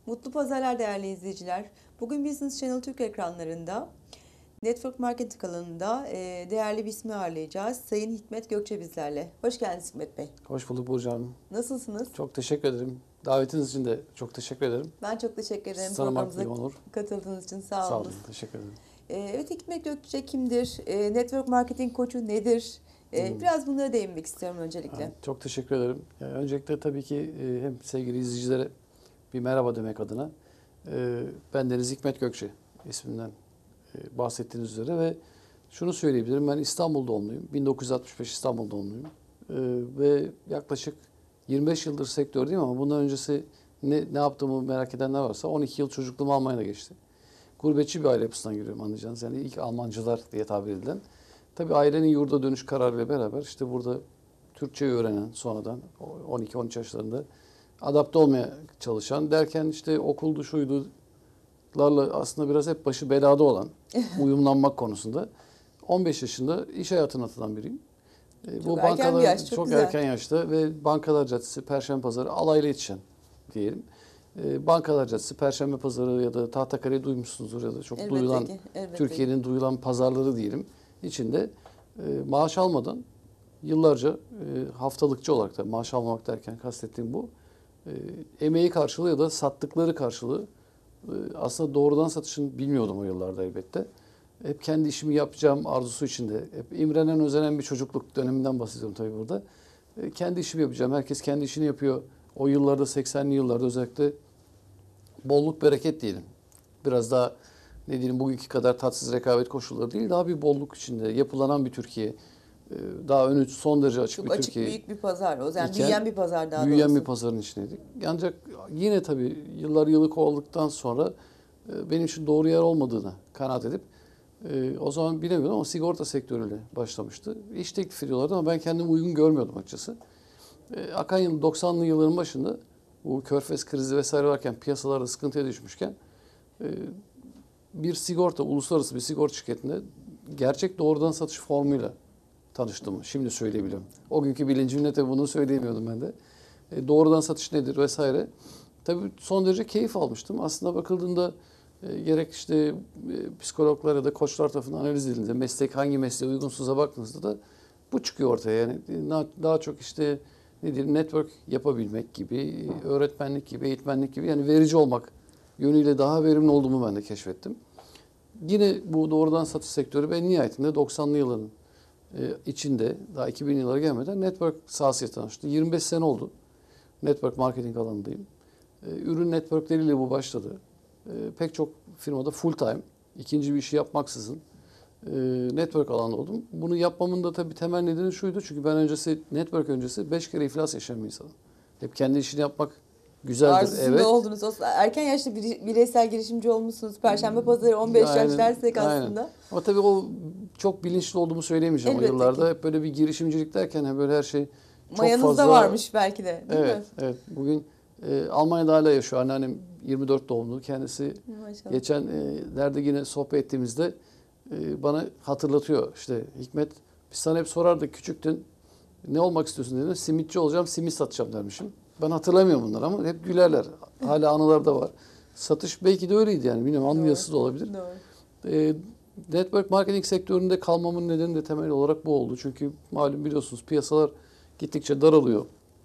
Mutlu pazarlar değerli izleyiciler. Bugün Business Channel Türk ekranlarında Network Marketing alanında değerli bir ismi ağırlayacağız. Sayın Hikmet Gökçe bizlerle. Hoş geldiniz Hikmet Bey. Hoş bulduk Burcu Hanım. Nasılsınız? Çok teşekkür ederim. Davetiniz için de çok teşekkür ederim. Ben çok teşekkür ederim Tanımak programımıza bir onur. katıldığınız için. Sağ Sağ olun, olun. teşekkür ederim. Evet, Hikmet Gökçe kimdir? Network Marketing koçu nedir? Biraz bunlara değinmek istiyorum öncelikle. Çok teşekkür ederim. Yani öncelikle tabii ki hem sevgili izleyicilere bir merhaba demek adına. Ben Deniz Hikmet Gökçe ismimden bahsettiğiniz üzere ve şunu söyleyebilirim. Ben İstanbul doğumluyum. 1965 İstanbul doğumluyum. Ve yaklaşık 25 yıldır sektördeyim ama bundan öncesi ne yaptığımı merak edenler varsa 12 yıl çocukluğum Almanya'da geçti. Gurbetçi bir aile yapısından giriyorum anlayacağınız. Yani ilk Almancılar diye tabir edilen. Tabii ailenin yurda dönüş kararıyla beraber işte burada Türkçeyi öğrenen sonradan 12-13 yaşlarında adapte olmaya çalışan derken işte okuldu şuydularla aslında biraz hep başı belada olan uyumlanmak konusunda 15 yaşında iş hayatına atılan biriyim. Çok erken bir yaş, çok güzel. Erken yaşta ve Bankalar Caddesi, Perşembe Pazarı alayla yetişen diyelim. Bankalar Caddesi, Perşembe Pazarı ya da Tahtakale'yi duymuşsunuzdur ya da çok Elbette duyulan, ki, elbette. Türkiye'nin duyulan pazarları diyelim. İçinde maaş almadan yıllarca haftalıkçı olarak da maaş almamak derken kastettiğim bu. Emeği karşılığı ya da sattıkları karşılığı aslında doğrudan satışını bilmiyordum o yıllarda elbette. Hep kendi işimi yapacağım arzusu içinde. Hep imrenen, özenen bir çocukluk döneminden bahsediyorum tabii burada. Kendi işimi yapacağım. Herkes kendi işini yapıyor. O yıllarda 80'li yıllarda özellikle bolluk bereket diyelim. Biraz daha ne diyelim bugünkü kadar tatsız rekabet koşulları değil, daha bir bolluk içinde yapılanan bir Türkiye. Daha önü son derece açık Çok bir açık, Türkiye. büyük bir pazar. O zaman büyüyen bir pazar daha Büyüyen doğrusu. bir pazarın içindeydik. Ancak yine tabii yıllar yılı kovaladıktan sonra benim için doğru yer olmadığını kanaat edip o zaman bilemiyorum ama sigorta sektörüyle başlamıştı. İş teklif ediyorlardı ama ben kendimi uygun görmüyordum açıkçası. Akan yıl 90'lı yılların başında bu Körfez krizi vesaire varken piyasalarda sıkıntıya düşmüşken bir sigorta, uluslararası bir sigorta şirketinde gerçek doğrudan satış formuyla tanıştım. Şimdi söyleyebiliyorum. O günkü bilincimle tabii bunu söyleyemiyordum ben de. Doğrudan satış nedir vesaire. Tabii son derece keyif almıştım. Aslında bakıldığında gerek işte psikologlar ya da koçlar tarafından analiz edildiğinde meslek hangi mesleğe uygunsuza baktığınızda da bu çıkıyor ortaya. Yani daha çok işte ne diyelim network yapabilmek gibi, öğretmenlik gibi, eğitmenlik gibi yani verici olmak yönüyle daha verimli olduğumu ben de keşfettim. Yine bu doğrudan satış sektörü ve nihayetinde 90'lı yılların içinde daha 2000 yıllara gelmeden network sahasıyla tanıştı. 25 sene oldu. Network marketing alanındayım. Ürün networkleriyle bu başladı. Pek çok firmada full time, ikinci bir işi yapmaksızın network alanında oldum. Bunu yapmamın da tabii temel nedeni şuydu. Çünkü ben network öncesi 5 kere iflas yaşayan bir insanım. Hep kendi işini yapmak güzeldir. Arzusunda Evet. oldunuz. Erken yaşta bireysel girişimci olmuşsunuz. Perşembe Pazarı 15 yaş dersek aslında. Ama tabii o çok bilinçli olduğumu söyleyemeyeceğim Elbette o yıllarda. ki. Hep böyle bir girişimcilik derken böyle her şey çok Mayanızda fazla. varmış belki de değil mi? Evet. Bugün Almanya'da hala yaşıyor. Anneannem 24 doğumlu. Kendisi Maşallah. geçen nerede yine sohbet ettiğimizde bana hatırlatıyor. İşte Hikmet biz sana hep sorardık küçüktün ne olmak istiyorsun dedim. Simitçi olacağım, simit satacağım dermişim. Ben hatırlamıyorum bunları ama hep gülerler. Hala anılarda var. Satış belki de öyleydi yani. Bilmiyorum anlayasız da olabilir. Doğru. Network marketing sektöründe kalmamın nedeni de temel olarak bu oldu. Çünkü malum biliyorsunuz piyasalar gittikçe daralıyor.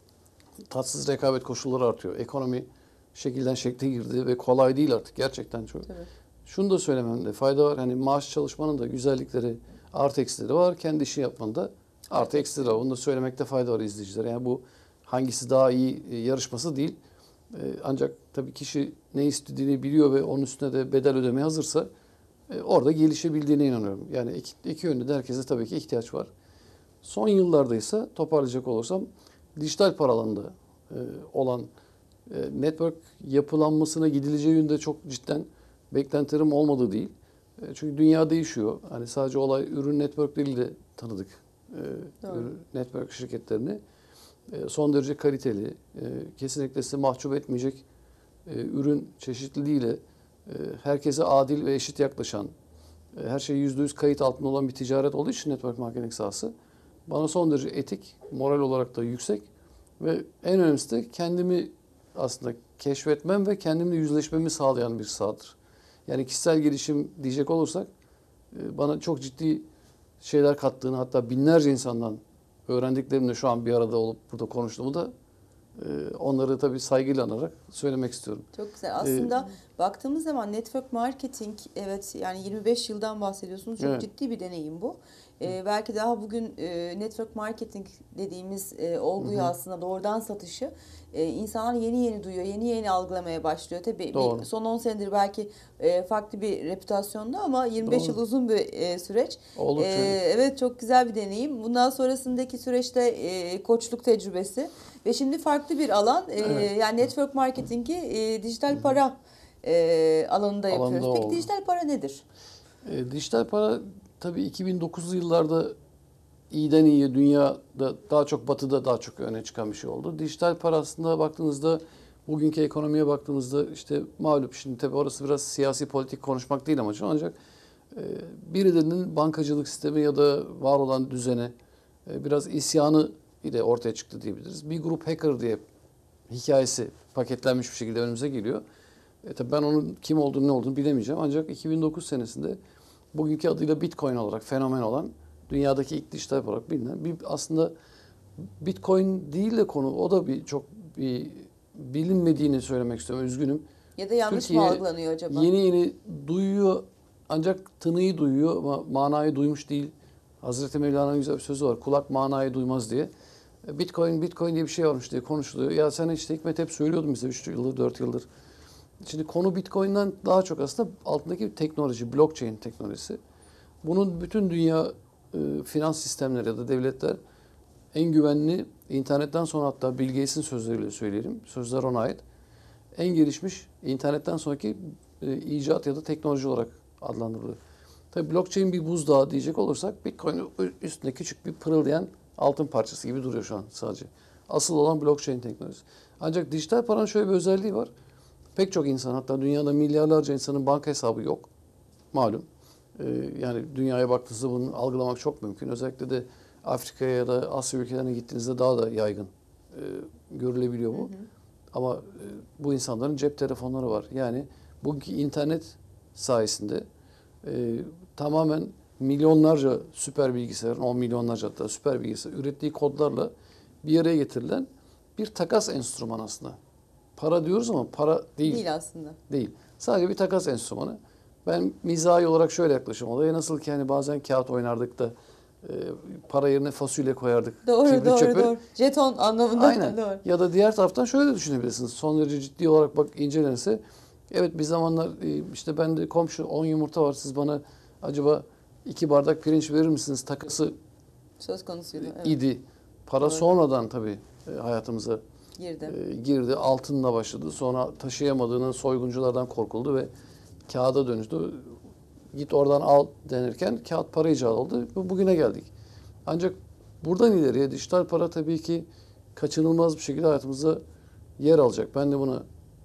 Tatsız rekabet koşulları artıyor. Ekonomi şekilden şekle girdi ve kolay değil artık gerçekten çok. Tabii. Şunu da söylememde fayda var. Hani maaş çalışmanın da güzellikleri, artı eksileri var. Kendi işi yapmanın da artı eksileri var. Onu da söylemekte fayda var izleyicilere. Yani bu hangisi daha iyi yarışması değil. Ancak tabii kişi ne istediğini biliyor ve onun üstüne de bedel ödemeye hazırsa orada gelişebildiğine inanıyorum. Yani iki yönde de herkese tabii ki ihtiyaç var. Son yıllarda ise toparlayacak olursam dijital para alanında olan network yapılanmasına gidileceği yönde çok cidden beklentilerim olmadığı değil. Çünkü dünya değişiyor. Hani sadece olay ürün networkleriyle tanıdık network şirketlerini. Son derece kaliteli, kesinlikle sizi mahcup etmeyecek ürün çeşitliliğiyle herkese adil ve eşit yaklaşan, her şey %100 kayıt altında olan bir ticaret olduğu için network marketing sahası bana son derece etik, moral olarak da yüksek ve en önemlisi de kendimi aslında keşfetmem ve kendimle yüzleşmemi sağlayan bir sahadır. Yani kişisel gelişim diyecek olursak bana çok ciddi şeyler kattığını, hatta binlerce insandan öğrendiklerimle şu an bir arada olup burada konuştuğumu da onları tabii saygıyla anarak söylemek istiyorum. Çok güzel. Aslında baktığımız zaman network marketing, evet, yani 25 yıldan bahsediyorsunuz. Çok Evet. ciddi bir deneyim bu. Belki daha bugün network marketing dediğimiz olguyu aslında doğrudan satışı insanlar yeni duyuyor, yeni algılamaya başlıyor. Tabii Doğru. son 10 senedir belki farklı bir reputasyonda ama 25 yıl Doğru. uzun bir süreç. Oldukça. Evet, çok güzel bir deneyim. Bundan sonrasındaki süreçte koçluk tecrübesi ve şimdi farklı bir alan. Evet. Yani network marketingi dijital para alanında yapıyoruz. Peki oldu. dijital para nedir? Dijital para tabii 2009'lu yıllarda iyiden iyiye dünyada daha çok batıda daha çok öne çıkan bir şey oldu. Dijital para aslında baktığınızda bugünkü ekonomiye baktığımızda işte malum, şimdi tabii orası biraz siyasi politik konuşmak değil amacım, ancak birilerinin bankacılık sistemi ya da var olan düzene biraz isyanı ile ortaya çıktı diyebiliriz. Bir grup hacker diye hikayesi paketlenmiş bir şekilde önümüze geliyor. Tabii ben onun kim olduğunu ne olduğunu bilemeyeceğim, ancak 2009 senesinde bugünkü adıyla Bitcoin olarak fenomen olan, dünyadaki ilk dijital olarak bilinen bir, aslında Bitcoin değil de konu, o da bir bilinmediğini söylemek istiyorum. Üzgünüm. Ya da yanlış Türkiye mı algılanıyor acaba? yeni duyuyor, ancak tınıyı duyuyor ama manayı duymuş değil. Hazreti Mevlana'nın güzel bir sözü var. Kulak manayı duymaz diye. Bitcoin diye bir şey varmış diye konuşuluyor. Ya sen işte Hikmet hep söylüyordun bize 3 yıldır 4 yıldır. Şimdi konu Bitcoin'den daha çok aslında altındaki bir teknoloji, blockchain teknolojisi. Bunun bütün dünya finans sistemleri ya da devletler en güvenli, internetten sonra, hatta Bill Gates'in sözleriyle söyleyelim, sözler ona ait, en gelişmiş internetten sonraki icat ya da teknoloji olarak adlandırılıyor. Tabii blockchain bir buzdağı diyecek olursak, Bitcoin üstünde küçük bir pırıldayan altın parçası gibi duruyor şu an sadece. Asıl olan blockchain teknolojisi. Ancak dijital paranın şöyle bir özelliği var. Pek çok insan, hatta dünyada milyarlarca insanın banka hesabı yok. Malum. Yani dünyaya baktığınızda bunu algılamak çok mümkün. Özellikle de Afrika'ya ya da Asya ülkelerine gittiğinizde daha da yaygın görülebiliyor bu. Ama bu insanların cep telefonları var. Yani bugünkü internet sayesinde tamamen milyonlarca süper bilgisayarın, 10 milyonlarca hatta süper bilgisayar ürettiği kodlarla bir araya getirilen bir takas enstrümanı aslında. Para diyoruz ama para değil. Değil aslında. Değil. Sadece bir takas enstrümanı. Ben mizahi olarak şöyle yaklaşım olaya. Nasıl ki hani bazen kağıt oynardık da para yerine fasulye koyardık. Kibrit çöpü. Doğru. Jeton anlamında. Aynen. Doğru. Ya da diğer taraftan şöyle de düşünebilirsiniz. Son derece ciddi olarak bak incelenirse. Evet, bir zamanlar işte bende komşu 10 yumurta var. Siz bana acaba 2 bardak pirinç verir misiniz? Takası Söz konusuydu. Evet. idi. Para Doğru. sonradan tabii hayatımıza Girdi. girdi. Altınla başladı. Sonra taşıyamadığının soygunculardan korkuldu ve kağıda dönüştü. Git oradan al denirken kağıt para icat oldu. Bugüne geldik. Ancak buradan ileriye dijital para tabii ki kaçınılmaz bir şekilde hayatımızda yer alacak. Ben de buna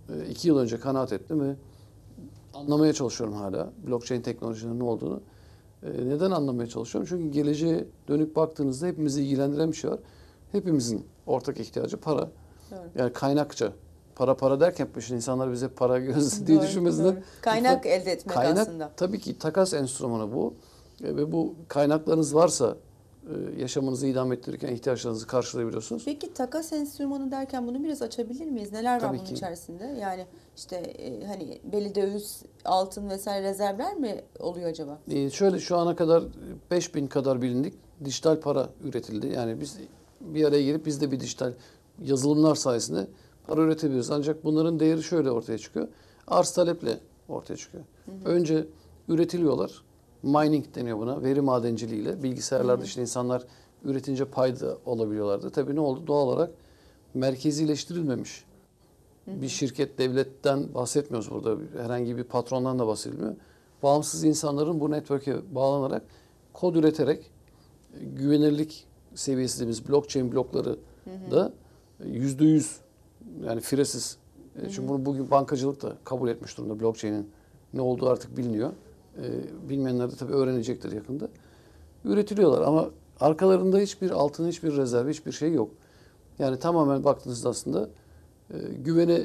2 yıl önce kanaat ettim ve anlamaya çalışıyorum hala blockchain teknolojinin ne olduğunu. Neden anlamaya çalışıyorum? Çünkü geleceğe dönüp baktığınızda hepimizi ilgilendiren bir şey var. Hepimizin ortak ihtiyacı para. Doğru. Yani kaynakça. Para derken şimdi insanlar bize para göz diye Doğru, düşünmesinler. doğru. Kaynak elde etmek Kaynak aslında. tabii ki takas enstrümanı bu. Ve bu kaynaklarınız varsa yaşamınızı idame ettirirken ihtiyaçlarınızı karşılayabiliyorsunuz. Peki takas enstrümanı derken bunu biraz açabilir miyiz? Neler var Tabii bunun ki. içerisinde? Yani işte hani belli döviz, altın vesaire rezervler mi oluyor acaba? Şöyle, şu ana kadar 5000 kadar bilindik dijital para üretildi. Yani biz bir araya gelip biz de bir dijital yazılımlar sayesinde para üretebiliyoruz. Ancak bunların değeri şöyle ortaya çıkıyor. Arz taleple ortaya çıkıyor. Önce üretiliyorlar. Mining deniyor buna. Veri madenciliğiyle. Bilgisayarlarda işte insanlar üretince payda olabiliyorlardı. Tabii ne oldu? Doğal olarak merkezileştirilmemiş bir şirket, devletten bahsetmiyoruz burada. Herhangi bir patrondan da bahsedilmiyor. Bağımsız insanların bu network'e bağlanarak kod üreterek güvenirlik seviyesi dediğimiz blockchain blokları da %100, yani firesiz. Çünkü bunu bugün bankacılık da kabul etmiş durumda. Blockchain'in ne olduğu artık biliniyor. Bilmeyenler de tabii öğrenecektir yakında. Üretiliyorlar ama arkalarında hiçbir altın, hiçbir rezerv, hiçbir şey yok. Yani tamamen baktığınızda aslında güvene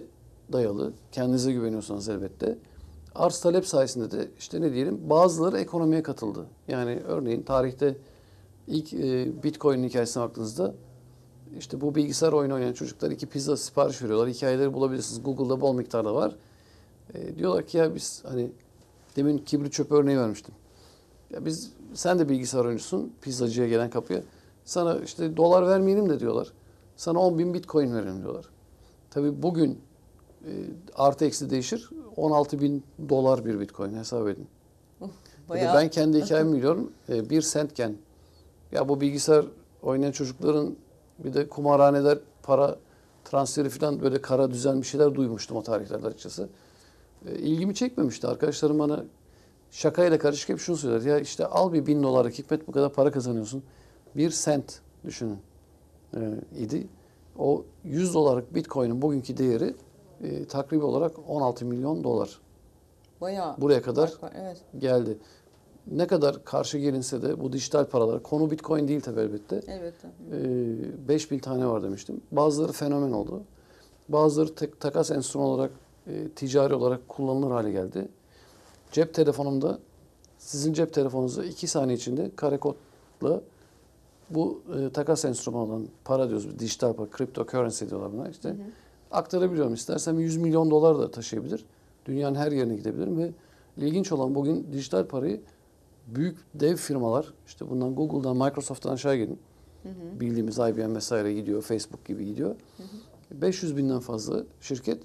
dayalı. Kendinize güveniyorsanız elbette. Arz talep sayesinde de işte ne diyelim bazıları ekonomiye katıldı. Yani örneğin tarihte ilk Bitcoin'in hikayesine baktığınızda işte bu bilgisayar oyunu oynayan çocuklar 2 pizza sipariş veriyorlar. Hikayeleri bulabilirsiniz. Google'da bol miktarda var. Diyorlar ki ya biz hani demin kibrit çöpü örneği vermiştim. Ya sen de bilgisayar oyuncusun pizzacıya gelen kapıya. Sana işte dolar vermeyelim de diyorlar. Sana 10.000 Bitcoin verelim diyorlar. Tabii bugün artı eksi değişir. 16.000 dolar bir Bitcoin hesap edin. Bayağı. Ben kendi hikayemi biliyorum. 1 centken ya bu bilgisayar oynayan çocukların bir de kumarhaneler para transferi falan böyle kara düzen bir şeyler duymuştum o tarihlerde açıkçası. İlgimi çekmemişti. Arkadaşlarım bana şakayla karışık hep şunu söyler. Ya işte al bir 1.000 dolarlık Hikmet bu kadar para kazanıyorsun. 1 sent düşünün idi. O 100 dolarlık Bitcoin'in bugünkü değeri takribi olarak 16 milyon dolar. Bayağı. Buraya kadar Evet. geldi. Ne kadar karşı gelinse de bu dijital paralar, konu Bitcoin değil tabii elbette. Elbette. 5.000 tane var demiştim. Bazıları fenomen oldu. Bazıları takas enstrümanı olarak, ticari olarak kullanılır hale geldi. Cep telefonumda, sizin cep telefonunuzda 2 saniye içinde kare kodla bu takas enstrümanı olan para diyoruz, dijital para, cryptocurrency diyorlar buna işte. Aktarabiliyorum. İstersem 100 milyon dolar da taşıyabilir. Dünyanın her yerine gidebilirim ve ilginç olan bugün dijital parayı büyük dev firmalar, işte bundan Google'dan, Microsoft'tan aşağı gelin. Bildiğimiz IBM vesaire gidiyor, Facebook gibi gidiyor. 500 binden fazla şirket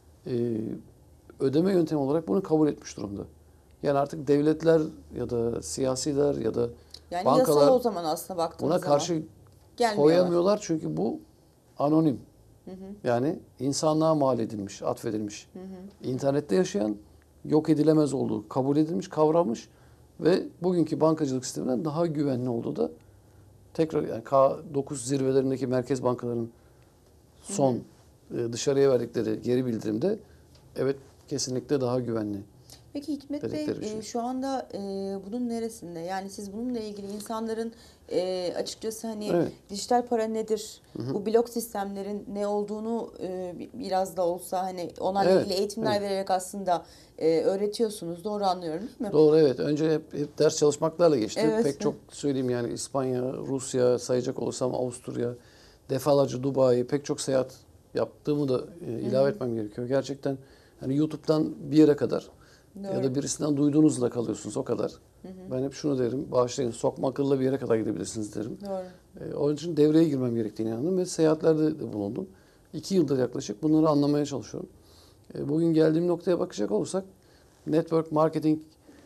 ödeme yöntemi olarak bunu kabul etmiş durumda. Yani artık devletler ya da siyasiler ya da Yani bankalar yasal o zaman aslında baktığımız buna zaman. karşı Gelmiyorlar. koyamıyorlar çünkü bu anonim. Yani insanlığa mal edilmiş, atfedilmiş. İnternette yaşayan, yok edilemez olduğu kabul edilmiş, kavranmış ve bugünkü bankacılık sisteminden daha güvenli olduğu da tekrar yani K9 zirvelerindeki merkez bankalarının son dışarıya verdikleri geri bildirimde evet kesinlikle daha güvenli. Peki Hikmet Bey dedikleri bir şey. şu anda bunun neresinde? Yani siz bununla ilgili insanların açıkçası hani Evet. dijital para nedir? Bu blok sistemlerin ne olduğunu biraz da olsa hani onlarla Evet, ilgili eğitimler evet. vererek aslında öğretiyorsunuz. Doğru anlıyorum değil mi? Doğru evet. Önce hep ders çalışmaklarla geçti. Evet. Pek çok söyleyeyim yani İspanya, Rusya sayacak olursam Avusturya, defalarca Dubai, pek çok seyahat yaptığımı da ilave etmem gerekiyor. Gerçekten hani YouTube'dan bir yere kadar ya Doğru. da birisinden duyduğunuzla kalıyorsunuz o kadar. Ben hep şunu derim, bağışlayın sokma akılla bir yere kadar gidebilirsiniz derim. Doğru. Onun için devreye girmem gerektiğini inandım ve seyahatlerde de bulundum. 2 yıldır yaklaşık bunları anlamaya çalışıyorum. Bugün geldiğim noktaya bakacak olursak network marketing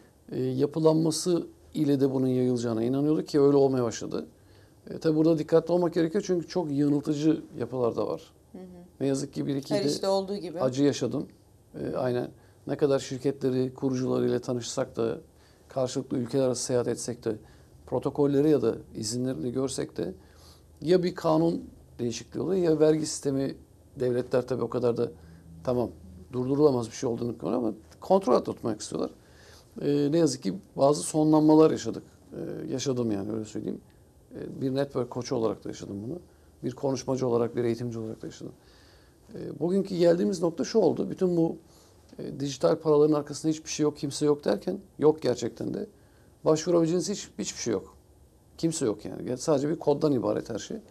yapılanması ile de bunun yayılacağına inanıyorduk ki öyle olmaya başladı. Tabi burada dikkatli olmak gerekiyor çünkü çok yanıltıcı yapılar da var. Ne yazık ki bir iki Her de işte olduğu gibi. acı yaşadım. Aynen ne kadar şirketleri, kurucularıyla tanışsak da, karşılıklı ülkeler arası seyahat etsek de, protokolleri ya da izinlerini görsek de ya bir kanun değişikliği oluyor ya vergi sistemi devletler tabii o kadar da tamam durdurulamaz bir şey olduğunu konu ama kontrol altında tutmak istiyorlar. Ne yazık ki bazı sonlanmalar yaşadık. Yaşadım yani öyle söyleyeyim. Bir network koçu olarak da yaşadım bunu. Bir konuşmacı olarak, bir eğitimci olarak da yaşadım. Bugünkü geldiğimiz nokta şu oldu. Bütün bu dijital paraların arkasında hiçbir şey yok, kimse yok derken yok gerçekten de. Başvurabileceğiniz hiçbir şey yok. Kimse yok yani. Sadece bir koddan ibaret her şey.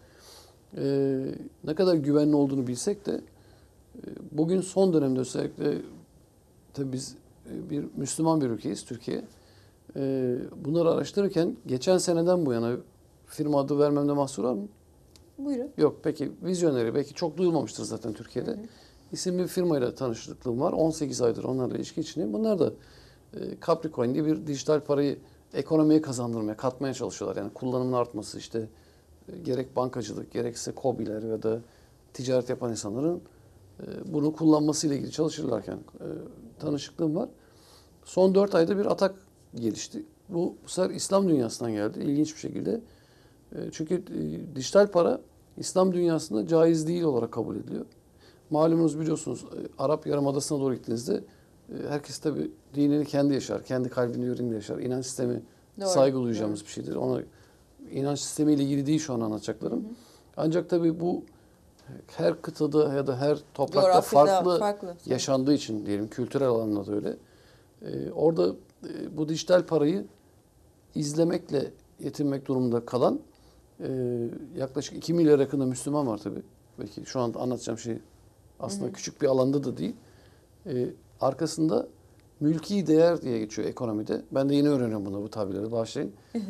Ne kadar güvenli olduğunu bilsek de bugün son dönemde özellikle tabii biz bir Müslüman bir ülkeyiz Türkiye. Bunları araştırırken geçen seneden bu yana firma adı vermemde mahsur var mı? Buyurun. Yok peki Vizyoneri belki çok duyulmamıştır zaten Türkiye'de. İsimli bir firmayla tanışıklığım var. 18 aydır onlarla ilişki içindeyim. Bunlar da Capricoin diye bir dijital parayı ekonomiye kazandırmaya, katmaya çalışıyorlar. Yani kullanımın artması işte gerek bankacılık gerekse KOBİ'ler ya da ticaret yapan insanların bunu kullanmasıyla ilgili çalışırlarken tanışıklığım var. Son 4 ayda bir atak gelişti. Bu sefer İslam dünyasından geldi ilginç bir şekilde. Çünkü dijital para İslam dünyasında caiz değil olarak kabul ediliyor. Malumunuz biliyorsunuz Arap Yarımadası'na doğru gittiğinizde herkes tabii dinini kendi yaşar, kendi kalbinde yüreğinde yaşar. İnanç sistemi Doğru, saygı duyacağımız bir şeydir. Ona inanç sistemiyle ilgili değil şu an anlatacaklarım. Ancak tabii bu her kıtada ya da her toprakta Coğrafyada farklı yaşandığı için diyelim, kültürel alanında da öyle. Orada bu dijital parayı izlemekle yetinmek durumunda kalan yaklaşık 2 milyar yakında Müslüman var tabii. Belki şu anda anlatacağım şey aslında küçük bir alanda da değil. Arkasında mülki değer diye geçiyor ekonomide. Ben de yeni öğreniyorum bunu, bu tabirleri, bağışlayın.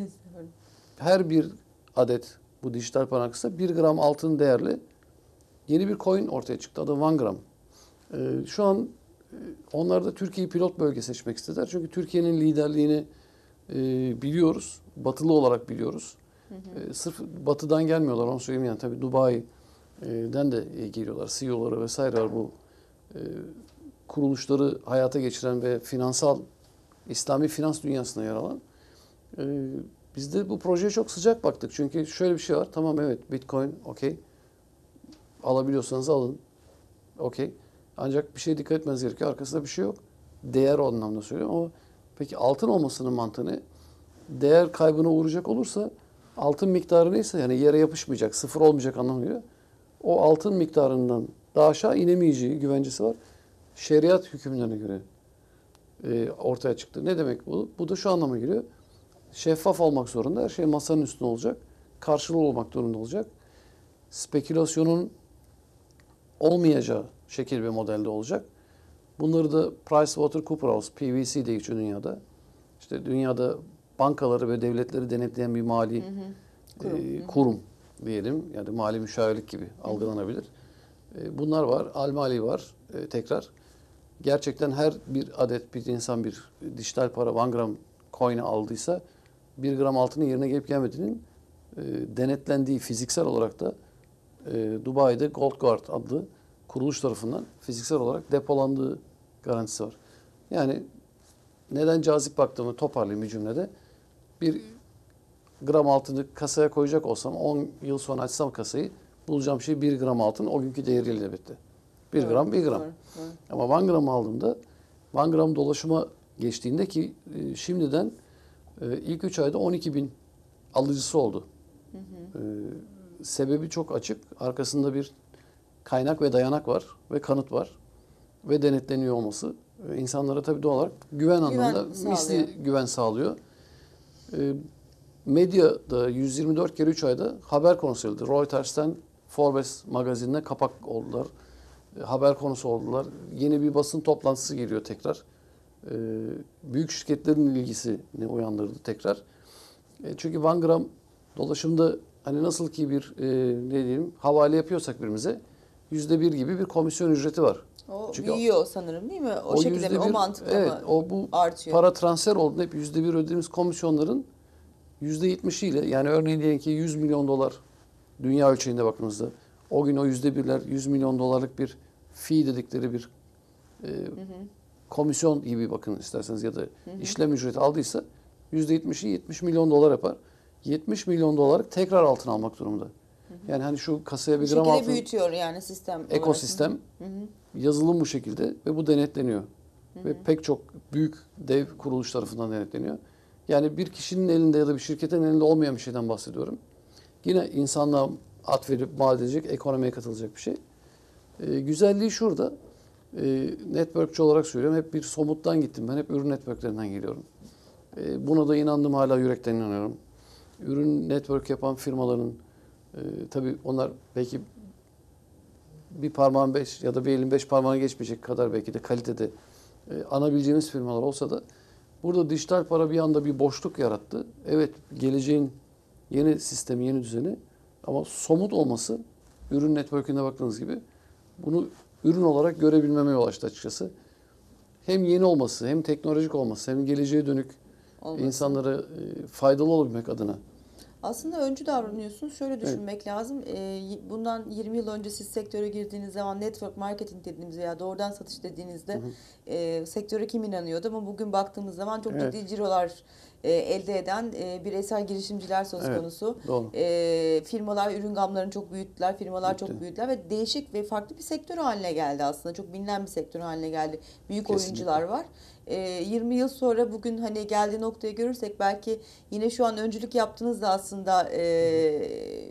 Her bir adet bu dijital para arkasında 1 gram altın değerli yeni bir coin ortaya çıktı. Adı 1 gram. Şu an onlar da Türkiye'yi pilot bölge seçmek istediler. Çünkü Türkiye'nin liderliğini biliyoruz. Batılı olarak biliyoruz. Sırf batıdan gelmiyorlar, onu söyleyeyim. Yani tabii Dubai'den de geliyorlar. CEO'ları vesaire var, bu kuruluşları hayata geçiren ve İslami finans dünyasına yer alan. Biz de bu projeye çok sıcak baktık. Çünkü şöyle bir şey var. Tamam, evet, Bitcoin okey. Alabiliyorsanız alın. Okey. Ancak bir şeye dikkat etmeniz gerekiyor. Arkasında bir şey yok. Değer o anlamda söylüyorum ama peki altın olmasının mantığı ne? Değer kaybına uğrayacak olursa altın miktarı neyse, yani yere yapışmayacak, sıfır olmayacak anlamına geliyor. O altın miktarından daha aşağı inemeyeceği güvencesi var. Şeriat hükümlerine göre ortaya çıktı. Ne demek bu? Bu da şu anlama geliyor. Şeffaf olmak zorunda. Her şey masanın üstünde olacak. Karşılığı olmak durumunda olacak. Spekülasyonun olmayacağı şekil bir modelde olacak. Bunları da PricewaterhouseCoopers, PwC diye geçiyor dünyada. İşte dünyada bankaları ve devletleri denetleyen bir mali kurum diyelim. Yani mali müşavirlik gibi algılanabilir. Bunlar var. Al-Mali var tekrar. Gerçekten her bir adet bir insan bir dijital para 1 gram coin'i aldıysa 1 gram altının yerine gelip gelmediğinin denetlendiği, fiziksel olarak da Dubai'de Gold Guard adlı kuruluş tarafından fiziksel olarak depolandığı garantisi var. Yani neden cazip baktığımı toparlayayım bir cümlede. 1 gram altını kasaya koyacak olsam 10 yıl sonra açsam kasayı, bulacağım şey 1 gram altın, o günkü değeriyle elbette. 1 gram 1 gram. Ama 1 gram aldığımda 1 gram dolaşıma geçtiğinde ki şimdiden ilk 3 ayda 12 bin alıcısı oldu. Sebebi çok açık. Arkasında bir kaynak ve dayanak var ve kanıt var ve denetleniyor olması insanlara tabii doğal olarak güven anlamında misli güven sağlıyor. Medyada 124 kere 3 ayda haber konusu edildi. Reuters'ten Forbes magazinine kapak oldular. Haber konusu oldular. Yeni bir basın toplantısı geliyor tekrar. Büyük şirketlerin ilgisini uyandırdı tekrar. Çünkü 1 gram dolaşımda hani nasıl ki bir ne diyelim havale yapıyorsak birimize %1 gibi bir komisyon ücreti var. O çünkü büyüyor sanırım, değil mi? O şekilde mi? O mantıkla evet, mı o bu artıyor? para transfer olduğunda hep %1 ödediğimiz komisyonların %70'iyle, yani örneğin diyelim ki 100 milyon dolar dünya ölçeğinde baktığımızda o gün o %1'ler 100 milyon dolarlık bir fee dedikleri bir komisyon gibi bakın isterseniz ya da işlem ücreti aldıysa %70'i 70 milyon dolar yapar. 70 milyon dolarlık tekrar altın almak durumunda. Yani hani şu kasaya 1 gram altın büyütüyor yani sistem olarak. ekosistem yazılım bu şekilde ve bu denetleniyor. Ve pek çok büyük dev kuruluş tarafından denetleniyor. Yani bir kişinin elinde ya da bir şirketin elinde olmayan bir şeyden bahsediyorum. Yine insanlığa atfedip vaat edecek, ekonomiye katılacak bir şey. Güzelliği şurada. Networkçü olarak söylüyorum. Hep bir somuttan gittim. Ben hep ürün networklerinden geliyorum. Buna da inandım, hala yürekten inanıyorum. Ürün network yapan firmaların tabii onlar belki bir parmağın 5 ya da bir elin 5 parmağına geçmeyecek kadar belki de kalitede anabileceğimiz firmalar olsa da burada dijital para bir anda bir boşluk yarattı. Evet, geleceğin yeni sistemi, yeni düzeni ama somut olması, ürün network'üne baktığınız gibi bunu ürün olarak görebilmeme yol açtı açıkçası. Hem yeni olması, hem teknolojik olması, hem geleceğe dönük insanlara faydalı olabilmek adına. Aslında öncü davranıyorsunuz. Şöyle düşünmek lazım. Bundan 20 yıl önce siz sektöre girdiğiniz zaman network marketing dediğimiz veya doğrudan satış dediğinizde sektöre kim inanıyordu? Ama bugün baktığımız zaman çok ciddi cirolar elde eden bireysel girişimciler söz konusu. Doğru. Firmalar ürün gamlarını çok büyüttüler. Firmalar çok büyüttüler ve değişik ve farklı bir sektör haline geldi aslında. Çok bilinen bir sektör haline geldi. Büyük oyuncular var. 20 yıl sonra bugün hani geldiği noktayı görürsek belki yine şu an öncülük yaptığınızda aslında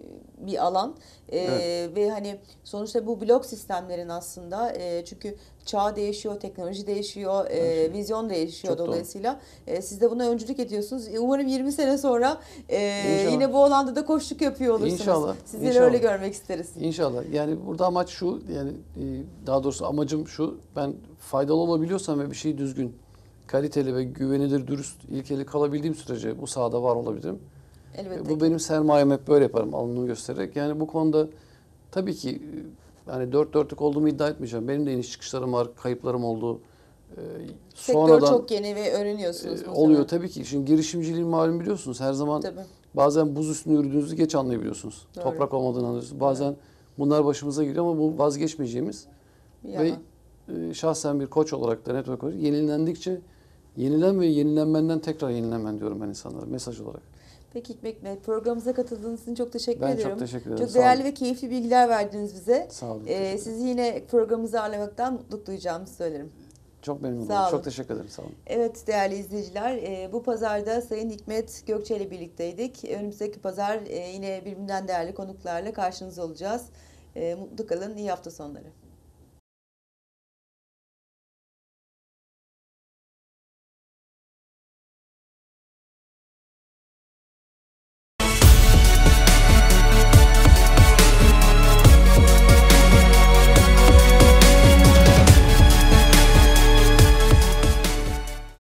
bir alan. Evet. Ve hani sonuçta bu blok sistemlerin aslında çünkü çağ değişiyor, teknoloji değişiyor, Her şey. vizyon değişiyor Çok doğru. dolayısıyla. Siz de buna öncülük ediyorsunuz. Umarım 20 sene sonra İnşallah. yine bu alanda da koçluk yapıyor olursunuz. İnşallah. Sizleri öyle İnşallah. görmek isteriz. İnşallah. Yani burada amaç şu, yani daha doğrusu amacım şu: ben faydalı olabiliyorsam ve bir şeyi düzgün, kaliteli ve güvenilir, dürüst, ilkeli kalabildiğim sürece bu sahada var olabilirim. Elbette Bu ki. benim sermayem, hep böyle yaparım alnımı göstererek. Yani bu konuda tabii ki yani dört dörtlük olduğumu iddia etmeyeceğim. Benim de iniş çıkışlarım var, kayıplarım oldu. E, Sektör sonradan çok yeni ve öğreniyorsunuz oluyor muhtemelen. tabii ki. Şimdi girişimciliğin malum biliyorsunuz, her zaman Tabii. bazen buz üstünde yürüdüğünüzü geç anlayabiliyorsunuz. Doğru. Toprak olmadığını anlıyorsunuz. Bazen bunlar başımıza geliyor ama bu vazgeçmeyeceğimiz Bir ve yalan. şahsen bir koç olarak da, network olarak, yenilendikçe yenilen ve yenilenmenden tekrar yenilenmen diyorum ben insanlara mesaj olarak. Peki Hikmet Bey, programımıza katıldığınız için çok teşekkür Ben ederim. çok teşekkür ederim. Çok Sağ olun. değerli ve keyifli bilgiler verdiniz bize. Sağ olun. Teşekkür ederim. Sizi yine programımıza ağırlamaktan mutluluk duyacağımızı söylerim. Çok memnun Sağ oldum. olun. Çok teşekkür ederim. Sağ olun. Evet değerli izleyiciler, bu pazarda Sayın Hikmet Gökçe ile birlikteydik. Önümüzdeki pazar yine birbirinden değerli konuklarla karşınızda olacağız. Mutlu kalın, iyi hafta sonları.